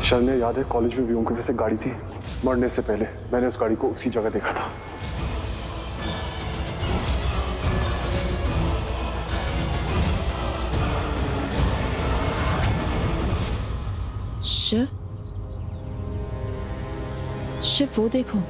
शरण्या, याद है कॉलेज में व्योम के पास एक गाड़ी थी? मरने से पहले मैंने उस गाड़ी को उसी जगह देखा था। शिव, शिव वो देखो।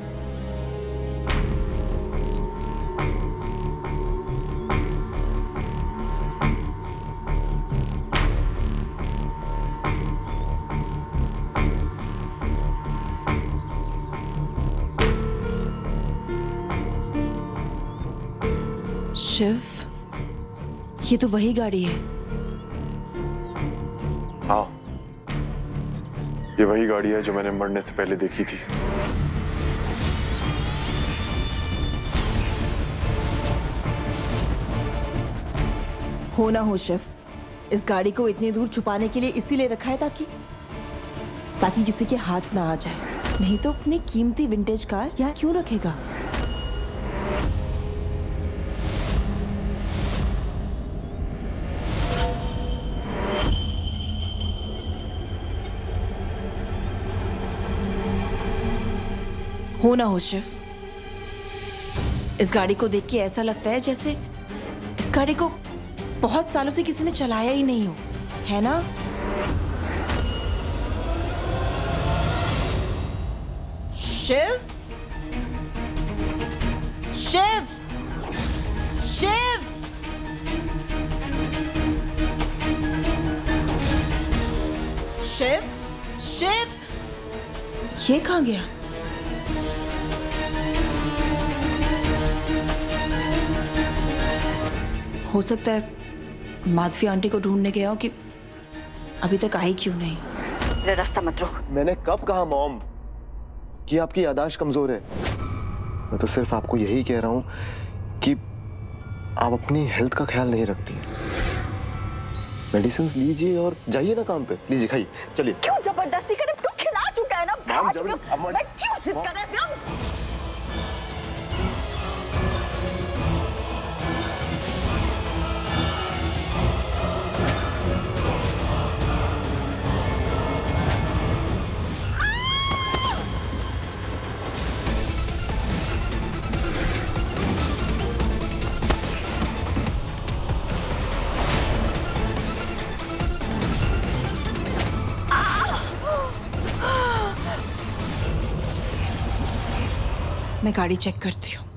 शिव, ये तो वही गाड़ी है। हाँ, ये वही गाड़ी है जो मैंने मरने से पहले देखी थी। हो ना हो शिव, इस गाड़ी को इतनी दूर छुपाने के लिए इसीलिए रखा है ताकि किसी के हाथ ना आ जाए। नहीं तो अपनी कीमती विंटेज कार यहाँ क्यों रखेगा? हो ना हो शिव, इस गाड़ी को देख के ऐसा लगता है जैसे इस गाड़ी को बहुत सालों से किसी ने चलाया ही नहीं हो, है ना? शिव, शिव, शिव, शिव, शिव, ये कहाँ गया? हो सकता है माधवी आंटी को ढूंढने गया हो कि अभी तक आई क्यों नहीं। मेरा रास्ता मत रोक। मैंने कब कहा मॉम कि आपकी याददाश्त कमजोर है? मैं तो सिर्फ आपको यही कह रहा हूं कि आप अपनी हेल्थ का ख्याल नहीं रखती। मेडिसिन लीजिए और जाइए ना काम पे। लीजिए, खाइए, चलिए। क्यों जबरदस्ती करे? तू खिला चुका है ना। मैं क्यों जिद कर रहा हूं? मैं गाड़ी चेक करती हूँ।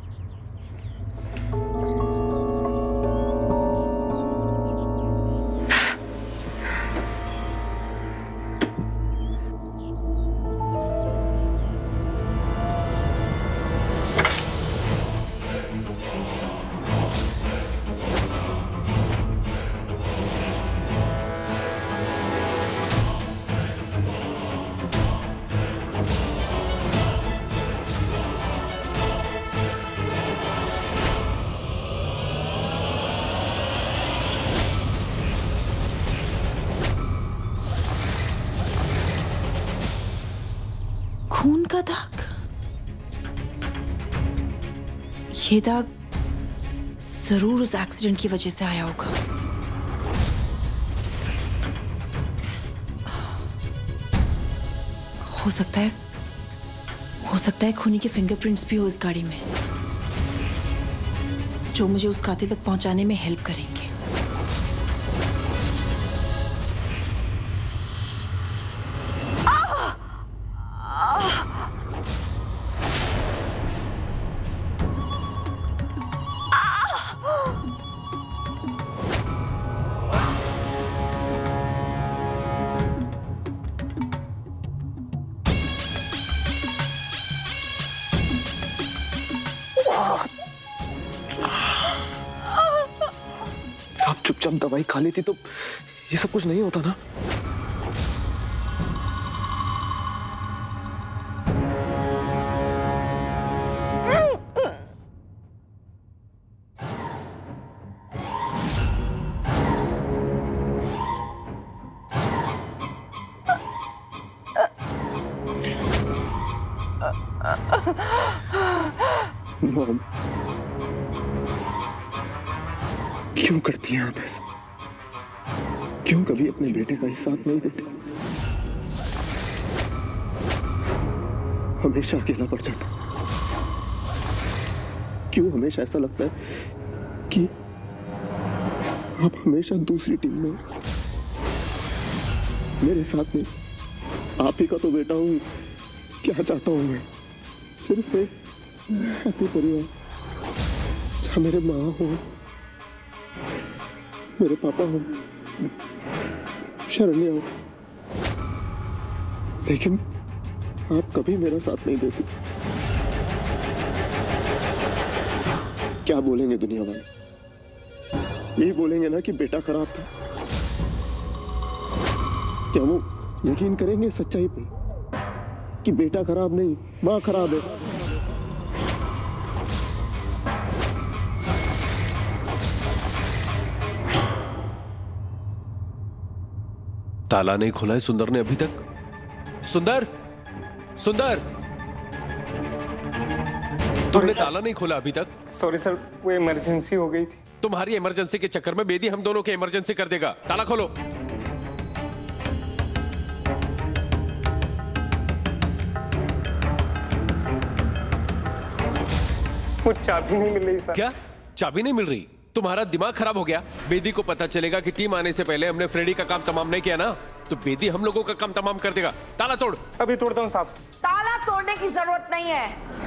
खून का दाग। ये दाग जरूर उस एक्सीडेंट की वजह से आया होगा। हो सकता है खूनी के फिंगरप्रिंट्स भी हो इस गाड़ी में, जो मुझे उस कातिल तक पहुंचाने में हेल्प करेंगे। आप चुपचाप दवाई खा लेती तो ये सब कुछ नहीं होता ना। मॉम, क्यों करती हैं आप ऐसा? क्यों कभी अपने बेटे का ही साथ नहीं देती? हमेशा अकेला पड़ जाता हूँ। क्यों हमेशा ऐसा लगता है कि आप हमेशा दूसरी टीम में, मेरे साथ में। आप ही का तो बेटा हूं। क्या चाहता हूं मैं? सिर्फ एक हैप्पी परिवार जहां मेरे माँ हो, मेरे पापा हो, शरण्या हो। लेकिन आप कभी मेरा साथ नहीं देती। क्या बोलेंगे दुनिया वाले? यही बोलेंगे ना कि बेटा खराब था। क्या वो यकीन करेंगे सच्चाई पे कि बेटा खराब नहीं, माँ खराब है? ताला नहीं खोला है सुंदर ने अभी तक। सुंदर, सुंदर, तुमने ताला नहीं खोला अभी तक? सॉरी सर, वो इमरजेंसी हो गई थी। तुम्हारी इमरजेंसी के चक्कर में बेदी हम दोनों की इमरजेंसी कर देगा। ताला खोलो। वो चाबी नहीं मिल रही सर। क्या चाबी नहीं मिल रही? तुम्हारा दिमाग खराब हो गया? बेदी को पता चलेगा कि टीम आने से पहले हमने फ्रेडी का काम तमाम नहीं किया ना, तो बेदी हम लोगों का काम तमाम कर देगा। ताला तोड़। अभी तोड़ता हूँ साहब। ताला तोड़ने की जरूरत नहीं है,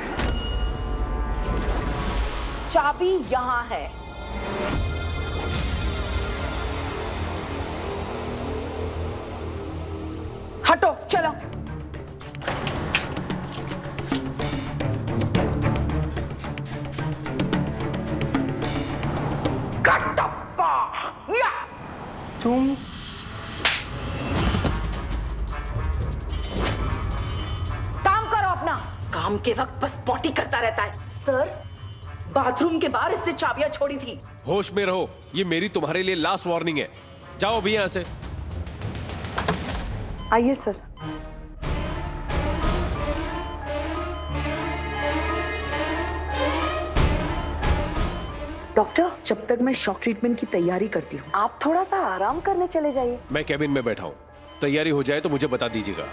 चाबी यहां है। हटो, चलो। कटप्पा, या। तुम काम करो अपना। काम के वक्त बस पॉटी करता रहता है। सर, बाथरूम के बाहर इसने चाबियां छोड़ी थी। होश में रहो, ये मेरी तुम्हारे लिए लास्ट वार्निंग है। जाओ अभी यहां से। आइए सर। डॉक्टर, जब तक मैं शॉक ट्रीटमेंट की तैयारी करती हूँ, आप थोड़ा सा आराम करने चले जाइए। मैं कैबिन में बैठा हूं, तैयारी हो जाए तो मुझे बता दीजिएगा।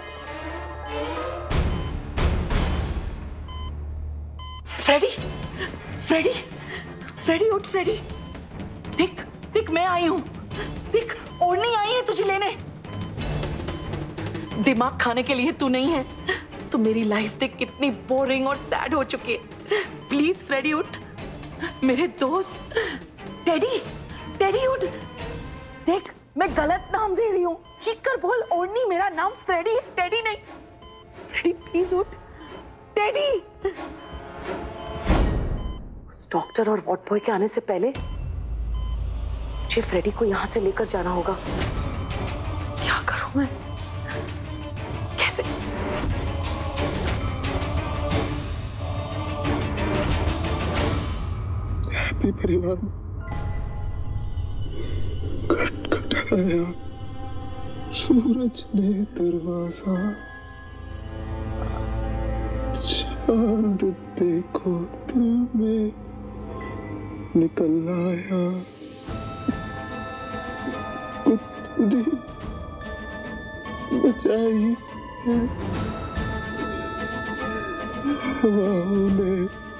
फ्रेडी, फ्रेडी, फ्रेडी उठ। फ्रेडी, देख देख, मैं आई हूँ। देख, ओढ़नी आई है तुझे लेने। दिमाग खाने के लिए तू नहीं है। तो मेरी लाइफ देख कितनी बोरिंग और सैड हो चुकी है। प्लीज फ्रेडी उठ। मेरे दोस्त टेडी, टेडी उठ। देख, मैं गलत नाम दे रही हूँ। चीख कर बोल, ओढ़नी मेरा नाम फ्रेडी है, टेडी नहीं। फ्रेडी प्लीज उठ। टेडी। उस डॉक्टर और वॉर्ड बॉय के आने से पहले मुझे फ्रेडी को यहां से लेकर जाना होगा। क्या करूं मैं? कैसे? हैप्पी परिवार खटखटाया सूरज ने दरवाजा, चांद देखो दिल में निकल आया, कुत्ती बचाई हवाओं ने।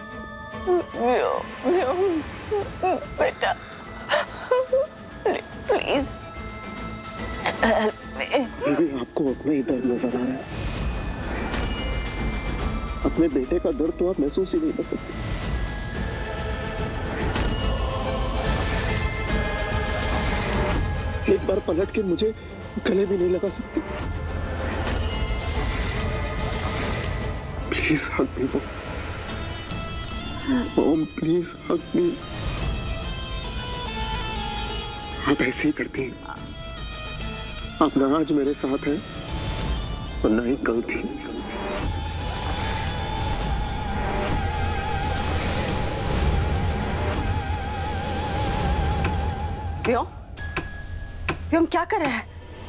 बेटा प्लीज बेबी, आपको अपना ही दर्द नजर आ रहा है। अपने बेटे का दर्द तो आप महसूस ही नहीं कर सकते। एक बार पलट के मुझे गले भी नहीं लगा सकते। Please hug me mom, please hug me. आप ऐसे ही करती हैं। आप ना आज मेरे साथ हैं और ना ही कल थी। व्योम, व्योम क्या कर रहा है?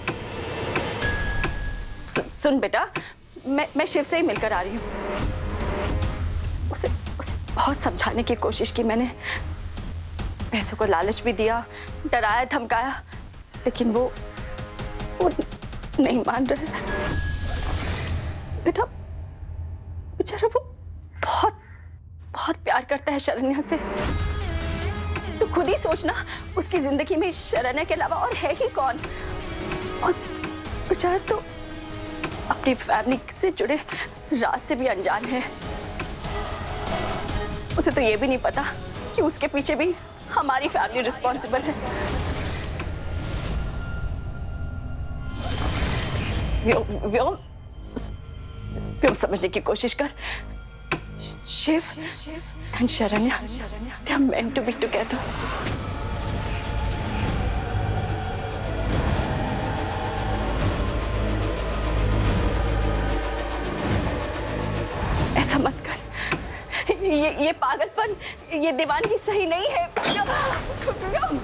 सुन बेटा, मैं शिव से ही मिलकर आ रही हूँ। उसे बहुत समझाने की कोशिश की मैंने, पैसों को लालच भी दिया, डराया धमकाया, लेकिन वो नहीं मान रहे। बेटा करता है शरण्या से। तो खुद ही सोचना, उसकी जिंदगी में शरण्या के अलावा और है ही कौन। और बेचारा तो अपनी फैमिली से जुड़े राज से भी अनजान है। उसे तो ये भी नहीं पता कि उसके पीछे भी हमारी फैमिली रिस्पॉन्सिबल है। व्योम समझने की कोशिश कर। Shiv and Sharanya, they are meant to be together. ऐसा मत कर। ये पागलपन, ये दीवानगी सही नहीं है। व्योम,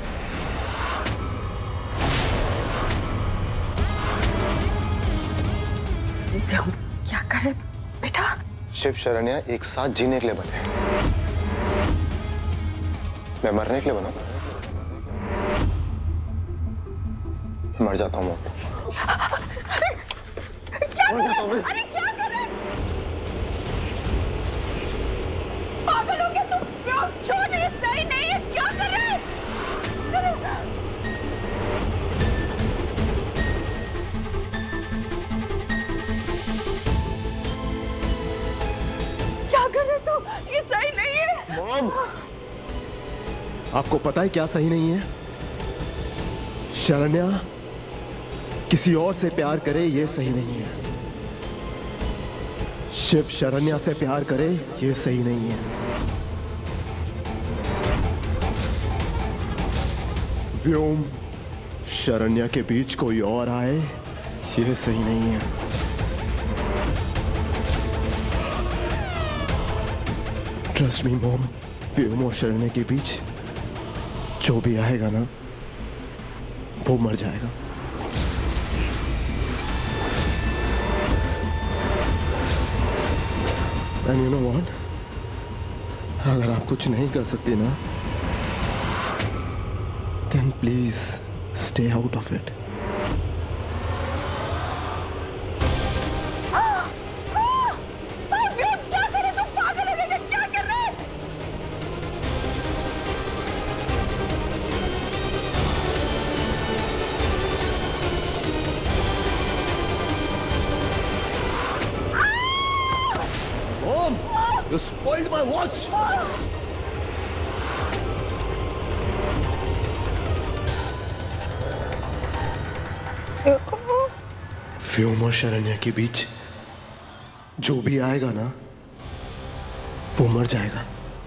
क्या कर रहे बेटा? शिव शरण्या एक साथ जीने के लिए बने, मैं मरने के लिए बना। मर जाता हूँ मैं। अरे क्या कर रहे? पागल हो गया तुम? छोड़, ये सही नहीं है। क्या कर रहे? क्या कर रहे तू? ये सही नहीं है। मॉम, आपको पता है क्या सही नहीं है? शरण्या किसी और से प्यार करे ये सही नहीं है। शिव शरण्या से प्यार करे ये सही नहीं है। व्योम शरण्या के बीच कोई और आए ये सही नहीं है। ट्रस्ट मी मॉम, व्योम और शरण्या के बीच जो भी आएगा ना वो मर जाएगा। And you know what? अगर आप कुछ नहीं कर सकती ना, then please stay out of it. क्या कर रहे तुम? पागल हो गए? क्या कर रहे? Mom, you spoiled my watch. व्योम और शरण्या के बीच जो भी आएगा ना वो मर जाएगा।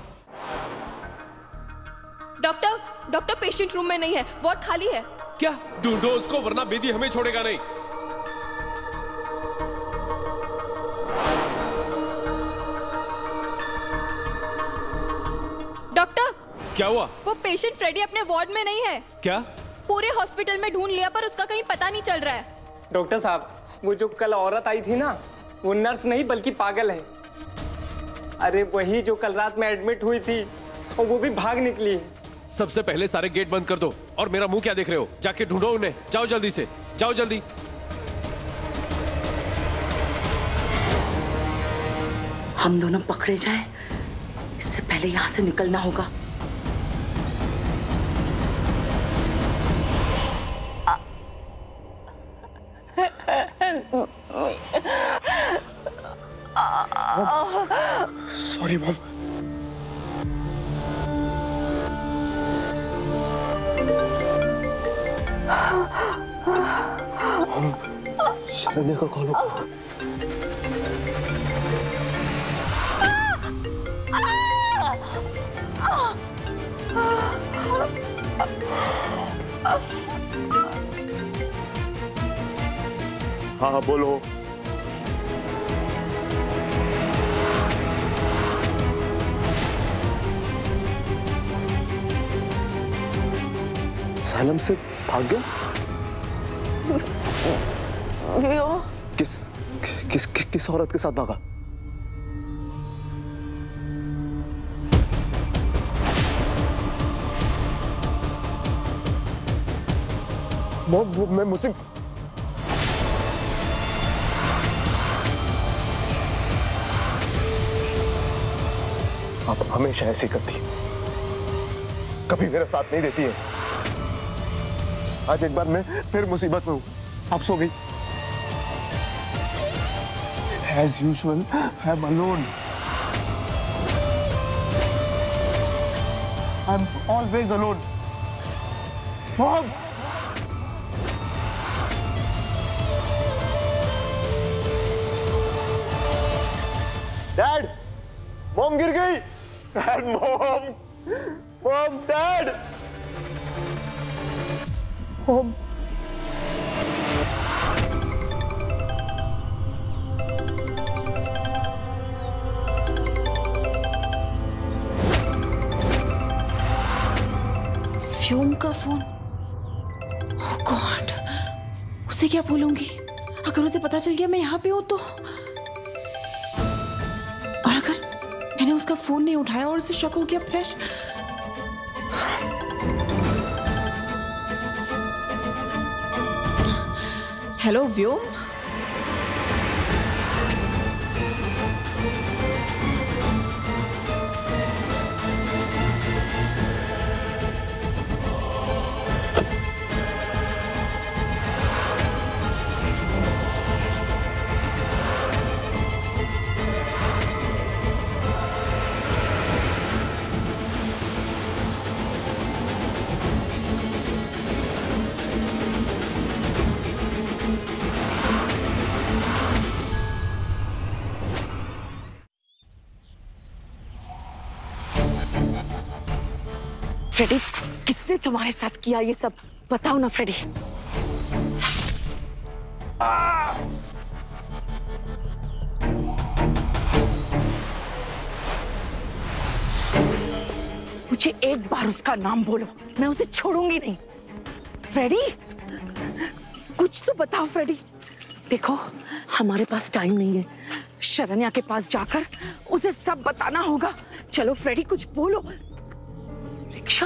डॉक्टर पेशेंट रूम में नहीं है, वार्ड खाली है। क्या? ढूंढो उसको वरना बेदी हमें छोड़ेगा नहीं। डॉक्टर, क्या हुआ? वो पेशेंट फ्रेडी अपने वार्ड में नहीं है। क्या? पूरे हॉस्पिटल में ढूंढ लिया पर उसका कहीं पता नहीं चल रहा है। डॉक्टर साहब, वो जो कल औरत आई थी ना, वो नर्स नहीं बल्कि पागल है। अरे वही जो कल रात में एडमिट हुई थी, और वो भी भाग निकली। सबसे पहले सारे गेट बंद कर दो। और मेरा मुंह क्या देख रहे हो? जाके ढूंढो उन्हें। जाओ जल्दी से, जाओ जल्दी। हम दोनों पकड़े जाएं, इससे पहले यहां से निकलना होगा। Sorry mom. शरण्या का कॉल होगा। हाँ बोलो। सालम से भाग गया? किस औरत के साथ भागा? मैं मुझसे आप हमेशा ऐसे करती है, कभी मेरा साथ नहीं देती है। आज एक बार मैं फिर मुसीबत में हूं, आप सो गई। As usual, I'm alone. I'm always alone. Mom! Dad! Mom गिर गई! Dad, Mom! Mom, Dad! Mom! व्योम का फोन। ओह गॉड, उसे क्या बोलूंगी? अगर उसे पता चल गया मैं यहाँ पे हूँ तो, और अगर मैंने उसका फोन नहीं उठाया और उसे शक हो गया फिर? हेलो व्योम। फ्रेडी, किसने तुम्हारे साथ किया ये सब? बताओ ना फ्रेडी। मुझे एक बार उसका नाम बोलो, मैं उसे छोड़ूंगी नहीं। फ्रेडी, कुछ तो बताओ फ्रेडी। देखो, हमारे पास टाइम नहीं है, शरण्या के पास जाकर उसे सब बताना होगा। चलो फ्रेडी, कुछ बोलो। रिक्शा,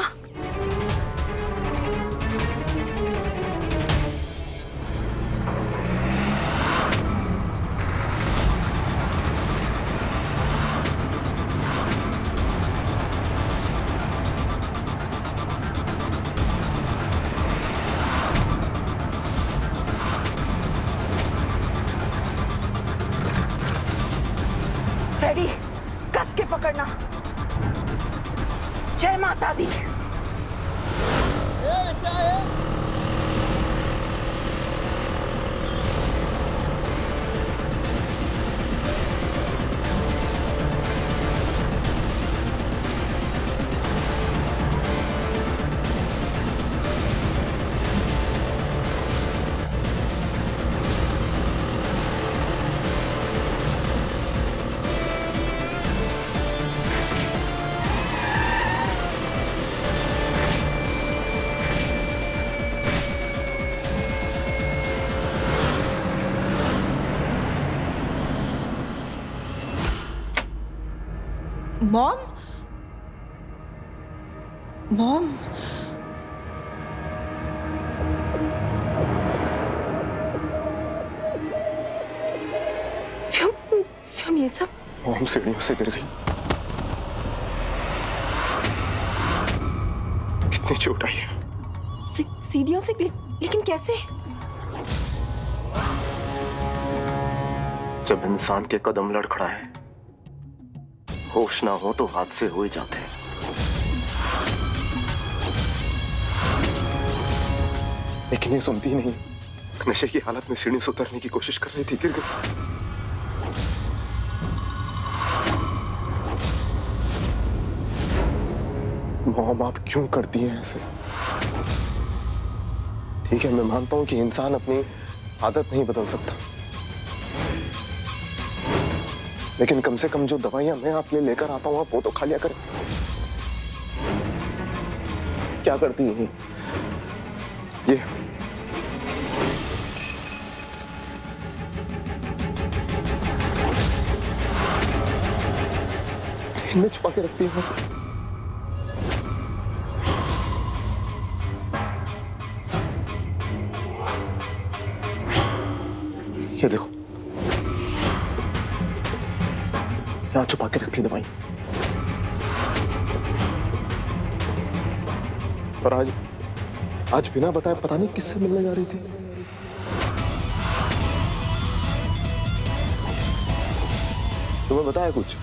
फ्रेडी, कस के पकड़ना। जय माता दी। मॉम, मॉम, व्योम ये सब? मॉम सीढ़ियों से गिर गई। कितनी चोट आई है? सीढ़ियों से? लेकिन कैसे? जब इंसान के कदम लड़खड़ाए, होश ना हो तो हादसे हो ही जाते हैं। लेकिन ये सुनती ही नहीं। नशे की हालत में सीढ़ी से उतरने की कोशिश कर रही थी, गिर गई। मॉम, आप क्यों करती हैं ऐसे? ठीक है, मैं मानता हूं कि इंसान अपनी आदत नहीं बदल सकता, लेकिन कम से कम जो दवाइयां मैं आपके लिए लेकर आता हूं, आप वो तो खा लिया करें। क्या करती हैं ये? इनमें छुपा के रखती हैं। ये देखो, यहाँ छुपा के रखती दवाई। और आज बिना बताए पता नहीं किससे मिलने जा रही थी। तुम्हें बताया कुछ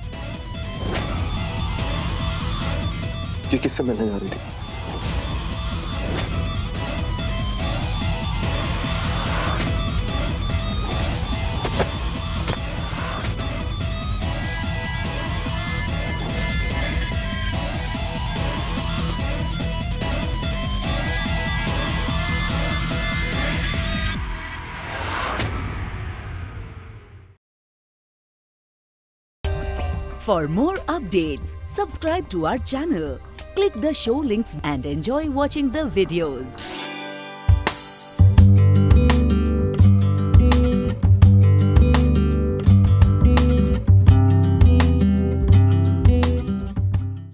कि किससे मिलने जा रही थी? For more updates, subscribe to our channel, click the show links and enjoy watching the videos.